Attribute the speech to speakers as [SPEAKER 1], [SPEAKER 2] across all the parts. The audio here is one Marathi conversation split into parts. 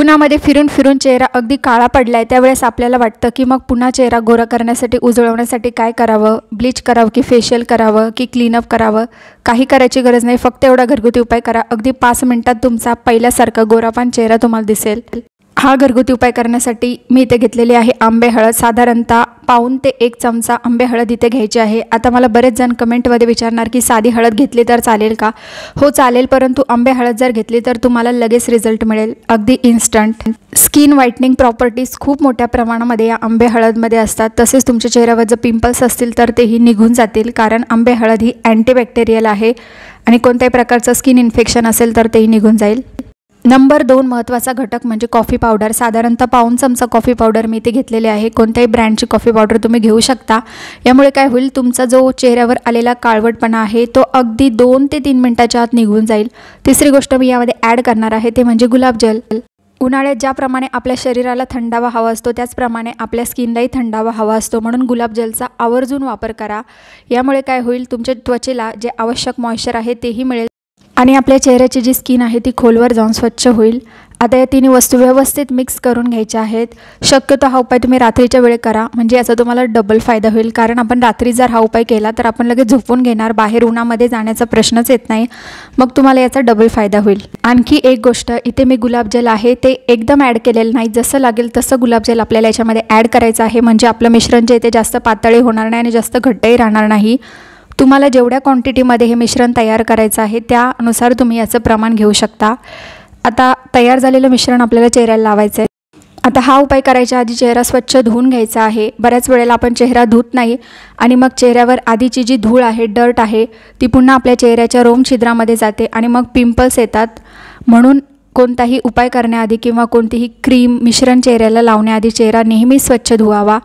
[SPEAKER 1] उन्हामध्ये फिरून फिरून चेहरा अगदी काळा पडलाय, त्यावेळेस आपल्याला वाटतं की मग पुन्हा चेहरा गोरा करण्यासाठी, उजळवण्यासाठी काय करावं? ब्लीच करावं की फेशियल करावं की क्लीनअप करावं? काही करायची गरज नाही, फक्त एवढा घरगुती उपाय करा. अगदी 5 मिनिटात तुमचा पहिल्यासारखा गोरापान चेहरा तुम्हाला दिसेल. हा घरगुती उपाय करण्यासाठी मी इथे घेतलेली आहे आंबे हळद. साधारणतः पाऊण ते 1 चमचा आंबे हळद इथे घ्यायची आहे. आता मला बरेच जण कमेंटमध्ये विचारणार की साधी हळद घेतली तर चालेल का? हो चालेल, परंतु आंबे हळद जर घेतली तर तुम्हाला लगेच रिझल्ट मिळेल, अगदी इन्स्टंट. स्किन व्हाईटनिंग प्रॉपर्टीज खूप मोठ्या प्रमाणामध्ये या आंबे हळदमध्ये असतात. तसेच तुमच्या चेहऱ्यावर जर पिंपल्स असतील तर तेही निघून जातील, कारण आंबे हळद ही अँटीबॅक्टेरियल आहे आणि कोणत्याही प्रकारचं स्किन इन्फेक्शन असेल तर तेही निघून जाईल. नंबर 2 महत्त्वाचा घटक म्हणजे कॉफी पावडर. साधारणतः पाऊण चमचा कॉफी पावडर मी इथे घेतलेली आहे. कोणत्याही ब्रँडची कॉफी पावडर तुम्ही घेऊ शकता. यामुळे काय होईल, तुमचा जो चेहऱ्यावर आलेला काळवटपणा आहे तो अगदी 2 ते 3 मिनिटाच्या आत निघून जाईल. तिसरी गोष्ट मी यामध्ये ॲड करणार आहे ते म्हणजे गुलाबजल. उन्हाळ्यात ज्याप्रमाणे आपल्या शरीराला थंडावा हवा असतो त्याचप्रमाणे आपल्या स्किनलाही थंडावा हवा असतो, म्हणून गुलाबजलचा आवर्जून वापर करा. यामुळे काय होईल, तुमच्या त्वचेला जे आवश्यक मॉइश्चर आहे तेही मिळेल आणि आपल्या चेहऱ्याची जी स्किन आहे ती खोलवर जाऊन स्वच्छ होईल. आता या तिन्ही वस्तू व्यवस्थित मिक्स करून घ्यायच्या आहेत. शक्यतो हा उपाय तुम्ही रात्रीच्या वेळी करा, म्हणजे याचा तुम्हाला डबल फायदा होईल. कारण आपण रात्री जर हा उपाय केला तर आपण लगेच झोपून घेणार, बाहेर उन्हामध्ये जाण्याचा प्रश्नच येत नाही. मग तुम्हाला याचा डबल फायदा होईल. आणखी एक गोष्ट, इथे मी गुलाबजल आहे ते एकदम ॲड केलेलं नाही, जसं लागेल तसं गुलाबजल आपल्याला याच्यामध्ये ॲड करायचं आहे, म्हणजे आपलं मिश्रण जे ते जास्त पातळही होणार नाही आणि जास्त घट्टही राहणार नाही. तुम्हाला जेवढ्या क्वांटिटीमध्ये हे मिश्रण तयार करायचं आहे त्यानुसार तुम्ही याचं प्रमाण घेऊ शकता. आता तयार झालेलं मिश्रण आपल्याला चेहऱ्याला लावायचं आहे. आता हा उपाय करायच्या आधी चेहरा स्वच्छ धुवून घ्यायचा आहे. बऱ्याच वेळेला आपण चेहरा धुत नाही आणि मग चेहऱ्यावर आधीची जी धूळ आहे, डर्ट आहे, ती पुन्हा आपल्या चेहऱ्याच्या रोम छिद्रामध्ये जाते आणि मग पिंपल्स येतात. म्हणून कोणताही उपाय करण्याआधी किंवा कोणतीही क्रीम मिश्रण चेहऱ्याला लावण्याआधी चेहरा नेहमी स्वच्छ धुवावा.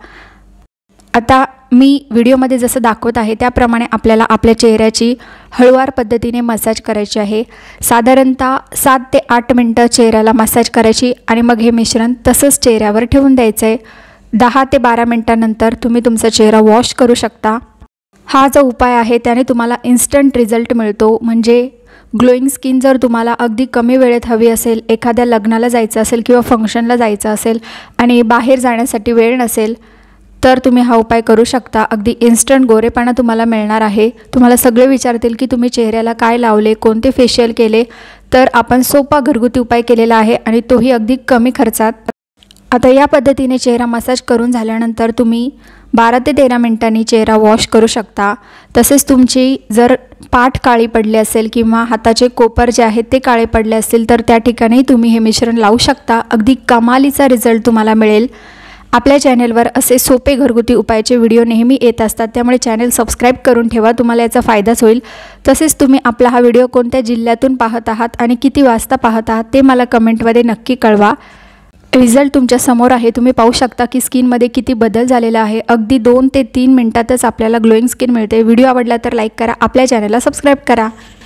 [SPEAKER 1] आता मी व्हिडिओमध्ये जसं दाखवत आहे त्याप्रमाणे आपल्याला आपल्या चेहऱ्याची हळूवार पद्धतीने मसाज करायची आहे. साधारणतः 7 ते 8 मिनटं चेहऱ्याला मसाज करायची आणि मग हे मिश्रण तसंच चेहऱ्यावर ठेवून द्यायचं आहे. 10 ते 12 मिनटानंतर तुम्ही तुमचा चेहरा वॉश करू शकता. हा जो उपाय आहे त्याने तुम्हाला इन्स्टंट रिझल्ट मिळतो. म्हणजे ग्लोईंग स्किन जर तुम्हाला अगदी कमी वेळेत हवी असेल, एखाद्या लग्नाला जायचं असेल किंवा फंक्शनला जायचं असेल आणि बाहेर जाण्यासाठी वेळ नसेल तर तुम्ही हा उपाय करू शकता. अगदी इन्स्टंट गोरेपणा तुम्हाला मिळणार आहे. तुम्हाला सगळे विचारतील की तुम्ही चेहऱ्याला काय लावले, कोणते फेशियल केले, तर आपण सोपा घरगुती उपाय केलेला आहे आणि तोही अगदी कमी खर्चात. आता या पद्धतीने चेहरा मसाज करून झाल्यानंतर तुम्ही 12 ते 13 मिनिटांनी चेहरा वॉश करू शकता. तसेच तुमची जर पाठ काळी पडली असेल किंवा हाताचे कोपर जे आहेत ते काळे पडले असतील तर त्या ठिकाणी तुम्ही हे मिश्रण लावू शकता. अगदी कमालीचा रिझल्ट तुम्हाला मिळेल. आपल्या चॅनेलवर असे सोपे घरगुती उपायाचे व्हिडिओ नेहमी येत असतात, त्यामुळे चॅनेल सबस्क्राईब करून ठेवा, तुम्हाला याचा फायदाच होईल. तसेच तुम्ही आपला हा व्हिडिओ कोणत्या जिल्ह्यातून पाहत आहात आणि किती वाजता पाहत आहात ते मला कमेंटमध्ये नक्की कळवा. रिझल्ट तुमच्या समोर आहे, तुम्ही पाहू शकता की स्किनमध्ये किती बदल झालेला आहे. अगदी 2 ते 3 मिनिटातच आपल्याला ग्लोईंग स्किन मिळते. व्हिडिओ आवडला तर लाईक करा, आपल्या चॅनेलला सबस्क्राईब करा.